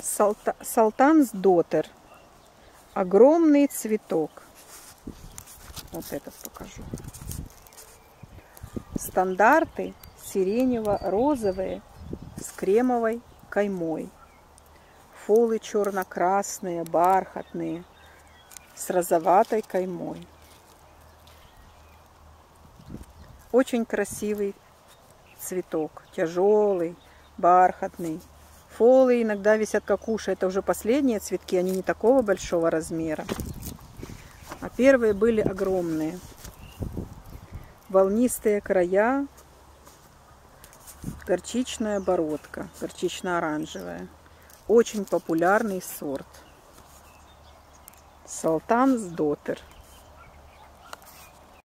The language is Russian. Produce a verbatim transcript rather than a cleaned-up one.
Салта... Салтанс Дотер. Огромный цветок. Вот этот покажу. Стандарты сиренево-розовые с кремовой каймой. Фолы черно-красные, бархатные, с розоватой каймой. Очень красивый цветок, тяжелый, бархатный. Фолы иногда висят как уши. Это уже последние цветки, они не такого большого размера. А первые были огромные. Волнистые края, горчичная бородка, горчично-оранжевая. Очень популярный сорт. Салтанс Дотер.